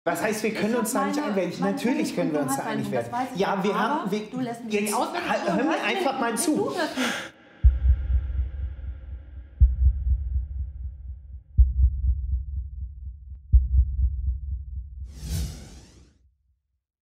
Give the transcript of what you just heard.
Was heißt, wir können uns da nicht einwählen? Natürlich können wir uns da einig werden. Ja, wir haben... Du lässt mich jetzt nicht aus, wenn hör mir einfach mal zu.